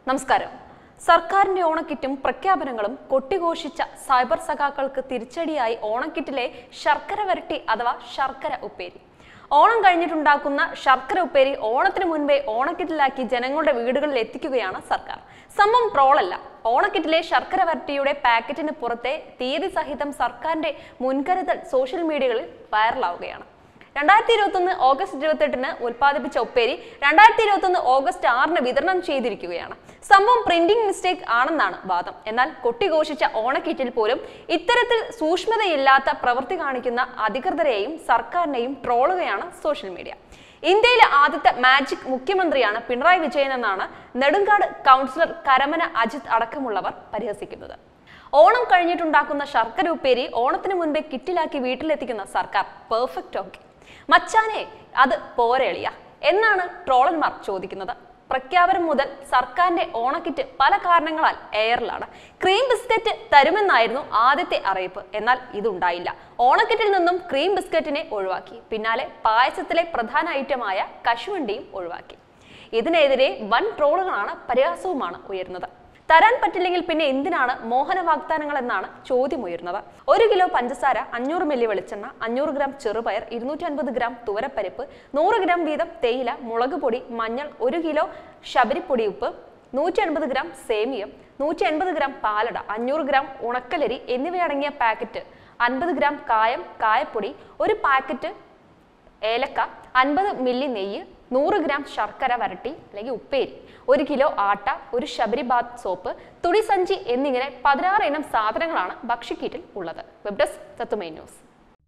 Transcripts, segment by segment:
നമസ്കാരം. സർക്കാരിന്റെ ഓണക്കിറ്റും പ്രഖ്യാപനങ്ങളും കൊട്ടിഘോഷിച്ച സൈബർ സഖാക്കൾക്ക് തിരിച്ചടിയായി ഓണക്കിറ്റിലെ ശർക്കര വരട്ടി അഥവാ ശർക്കര ഉപ്പേരി. ഓണം കഴിഞ്ഞിട്ടുണ്ടാക്കുന്ന ശർക്കര ഉപ്പേരി ഓണത്തിന് മുൻപേ ഓണക്കിറ്റിലാക്കി ജനങ്ങളുടെ വീടുകളിൽ എത്തിക്കുകയാണ് സർക്കാർ. സംഭവം ട്രോളല്ല. ഓണക്കിറ്റിലെ ശർക്കര വരട്ടിയുടെ പാക്കറ്റിന് പുറത്തെ തീയതി സഹിതം സർക്കാരിന്റെ മുൻകരുതൽ സോഷ്യൽ മീഡിയകളിൽ വൈറലാവുകയാണ്. 2021 ഓഗസ്റ്റ് 28 ഉൽപ്പാദിപ്പിച്ച ഉപ്പേരി 2021 ഓഗസ്റ്റ് 6 വിതരണം ചെയ്തിരിക്കുകയാണ്. സംഭവം പ്രിന്റിംഗ് മിസ്റ്റേക്ക് ആണെന്നാണ് വാദം. എന്നാൽ കൊട്ടിഘോഷിച്ച ഓണക്കിറ്റിൽ പോലും ഇത്തരത്തിൽ സൂക്ഷ്മതയില്ലാത്ത പ്രവൃത്തി കാണിക്കുന്ന അധികൃതരെയും സർക്കാരിനെയും ട്രോളുകയാണ് സോഷ്യൽ മീഡിയ. ഇന്ത്യയിലെ ആദ്യത്തെ മാജിക് മുഖ്യമന്ത്രിയാണ് പിണറായി വിജയൻ എന്നാണ് നെടുങ്കാട് കൗൺസിലർ കരമന അജിത് അടക്കമുള്ളവർ പരിഹസിക്കുന്നത്. ഓണം കഴിഞ്ഞിട്ടുണ്ടാക്കുന്ന ശർക്കര ഉപ്പേരി ഓണത്തിന് മുൻപേ കിറ്റിലാക്കി വീട്ടിലെത്തിക്കുന്ന സർക്കാർ പെർഫെക്റ്റ് ഓക്കെ. മച്ചാനെ അത് പോരെളിയ എന്നാണ് ട്രോളന്മാർ ചോദിക്കുന്നത്. പ്രഖ്യാപനം മുതൽ സർക്കാരിന്റെ ഓണക്കിറ്റ് പല കാരണങ്ങളാൽ എയറിലാണ്. ക്രീം ബിസ്ക്കറ്റ് തരുമെന്നായിരുന്നു ആദ്യത്തെ അറിയിപ്പ്. എന്നാൽ ഇതുണ്ടായില്ല. ഓണക്കിറ്റിൽ നിന്നും ക്രീം ബിസ്ക്കറ്റിനെ ഒഴിവാക്കി. പിന്നാലെ പായസത്തിലെ പ്രധാന ഐറ്റമായ കശുവണ്ടിയും ഒഴിവാക്കി. ഇതിനെതിരെ വൻ ട്രോളുകളാണ് പരിഹാസവുമാണ് ഉയരുന്നത്. തരാൻ പറ്റില്ലെങ്കിൽ പിന്നെ എന്തിനാണ് മോഹന വാഗ്ദാനങ്ങൾ എന്നാണ് ചോദ്യം ഉയർന്നത്. 1 കിലോ പഞ്ചസാര, 500 മില്ലി വെളിച്ചെണ്ണ, 500 ഗ്രാം ചെറുപയർ, 250 ഗ്രാം തുവരപ്പരിപ്പ്, 100 ഗ്രാം വീതം തേയില, മുളക് പൊടി, മഞ്ഞൾ, 1 കിലോ ശബരിപ്പൊടി ഉപ്പ്, 180 ഗ്രാം സേമിയം, 180 ഗ്രാം പാലട, 500 ഗ്രാം ഉണക്കലരി എന്നിവയടങ്ങിയ പാക്കറ്റ്, 50 ഗ്രാം കായം, കായപ്പൊടി, 1 പാക്കറ്റ് ഏലക്ക, 50 മില്ലി നെയ്യ്, 100 ഗ്രാം ശർക്കര വരട്ടി അല്ലെങ്കിൽ ഉപ്പേരി, 1 കിലോ ആട്ട, 1 ശബരിബാത്ത് സോപ്പ്, തുണി സഞ്ചി എന്നിങ്ങനെ 16 ഇനം സാധനങ്ങളാണ് ഭക്ഷ്യക്കിറ്റിൽ ഉള്ളത്. വെബ് ഡെസ്ക് തത്തുമൈ ന്യൂസ്.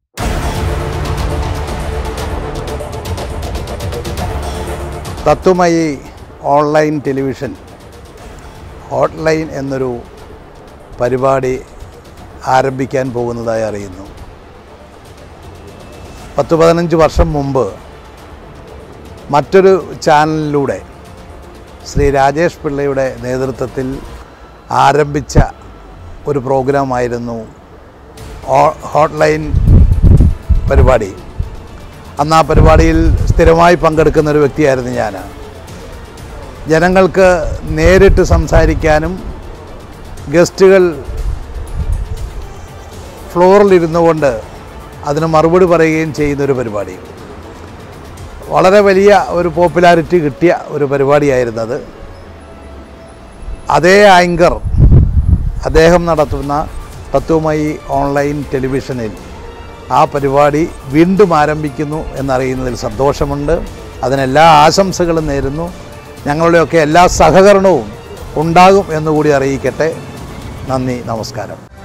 തത്തുമയി ഓൺലൈൻ ടെലിവിഷൻ ഹോട്ട്ലൈൻ എന്നൊരു പരിപാടി ആരംഭിക്കാൻ പോകുന്നതായി അറിയുന്നു. 10-15 വർഷം മുമ്പ് മറ്റൊരു ചാനലിലൂടെ ശ്രീ രാജേഷ് പിള്ളയുടെ നേതൃത്വത്തിൽ ആരംഭിച്ച ഒരു പ്രോഗ്രാമായിരുന്നു ഹോട്ട്ലൈൻ പരിപാടി. അന്ന് ആ പരിപാടിയിൽ സ്ഥിരമായി പങ്കെടുക്കുന്ന ഒരു വ്യക്തിയായിരുന്നു ഞാൻ. ജനങ്ങൾക്ക് നേരിട്ട് സംസാരിക്കാനും ഗസ്റ്റുകൾ ഫ്ലോറിലിരുന്നു കൊണ്ട് അതിന് മറുപടി പറയുകയും ചെയ്യുന്നൊരു പരിപാടി. വളരെ വലിയ ഒരു പോപ്പുലാരിറ്റി കിട്ടിയ ഒരു പരിപാടിയായിരുന്നത്. അതേ ആങ്കർ അദ്ദേഹം നടത്തുന്ന തത്വമയി ഓൺലൈൻ ടെലിവിഷനിൽ ആ പരിപാടി വീണ്ടും ആരംഭിക്കുന്നു എന്നറിയുന്നതിൽ സന്തോഷമുണ്ട്. അതിനെല്ലാ ആശംസകളും നേരുന്നു. ഞങ്ങളുടെയൊക്കെ എല്ലാ സഹകരണവും ഉണ്ടാകും എന്നുകൂടി അറിയിക്കട്ടെ. നന്ദി, നമസ്കാരം.